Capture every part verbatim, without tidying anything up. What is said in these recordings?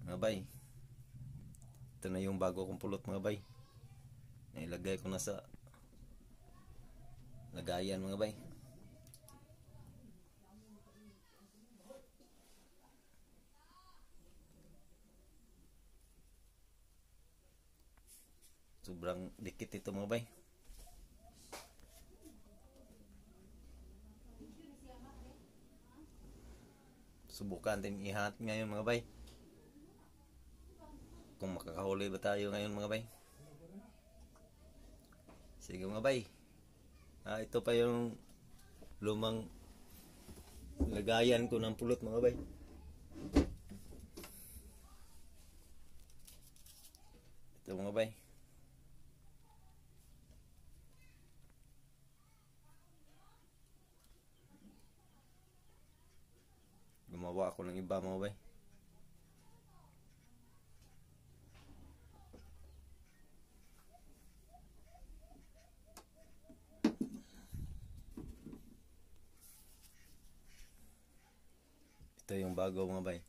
mga bay. Ito na yung bago kong pulot mga bay. Nailagay ko na sa lagayan mga bay. Sobrang dikit ito mga bay. Subukan din ihat ngayon mga bay. Kung makakahuli ba tayo ngayon mga bay. Sige mga bay. Ah, ito pa yung lumang lagayan ko ng pulot mga bay. Ito mga bay. Gumawa ako ng iba mga bay. Ito yung bago mga bay.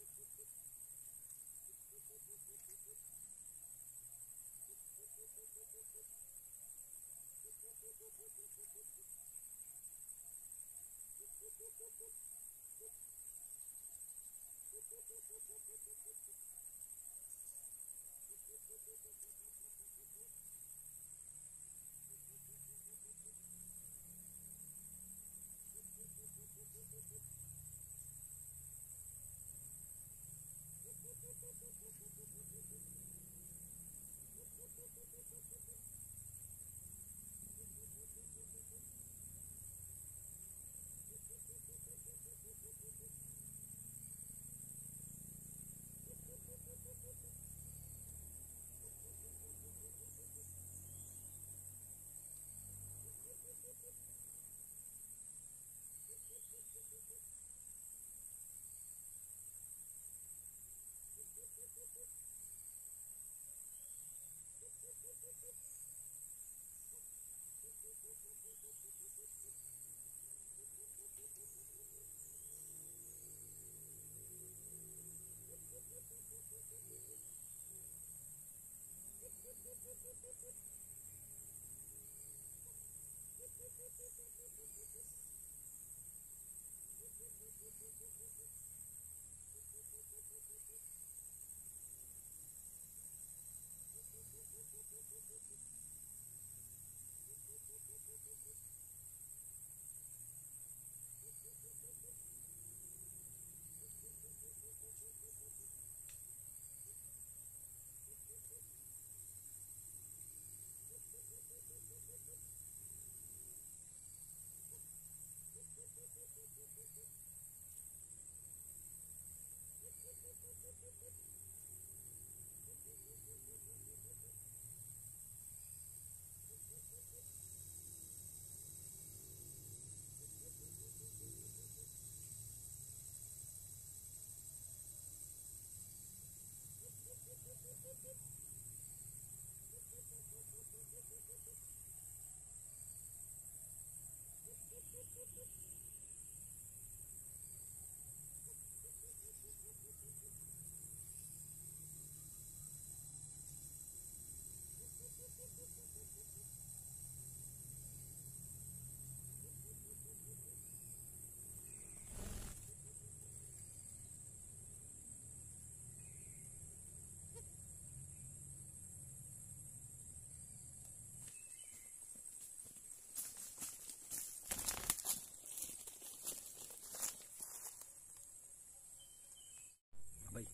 Bay,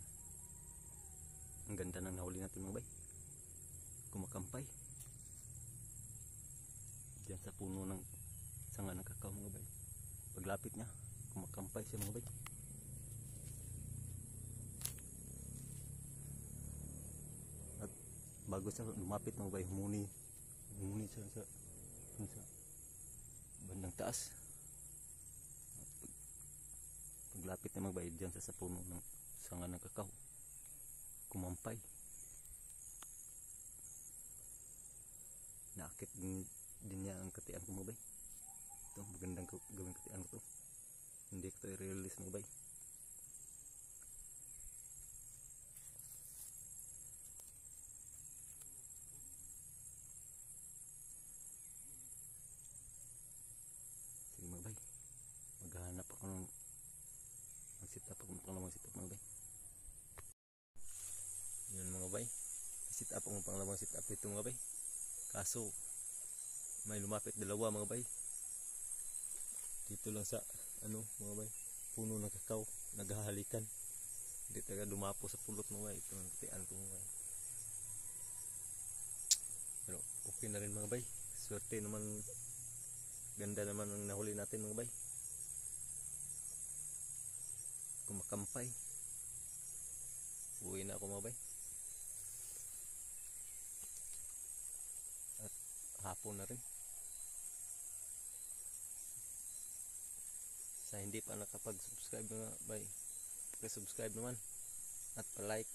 ang ganda ng nahuli natin mga bay. Kumakampay diyan sa puno ng sanga ng kakao mga bay. Paglapit niya, kumakampay siya mga bay. At bago siya lumapit mga bay, humuni humuni siya sa, sa bandang taas. Paglapit niya mga bay, diyan sa, sa puno ng sanga ng kakao, kumampay. Naakit din, din niya ang katian ko mga bay. Ito, magandang gawin katian ko to. Hindi ko to i-release mga bay. Sige mga bay, maghahanap ako ng mag-sit-up ako pang lamang sit-up mga bay. Yun mga bay, sit-up ako pang lamang sit-up dito mga bay. Kaso may lumapit dalawa mga bay. Dito lang sa ano mga bay, puno ng kakao, naghahalikan. Hindi talaga dumapo sa pulot mga bay. Ito ang katian ko mga bay. Pero okay na rin mga bay. Swerte naman, ganda naman ang nahuli natin mga bay. Kumakampay. Uwi na ako mga bay. At hapon na rin. Sa hindi pa nakapag-subscribe mga bay, pa-subscribe naman at pa-like.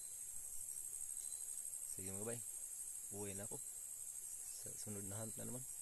Sige mga bay, uwi na ako. Sa sunod na hunt na naman.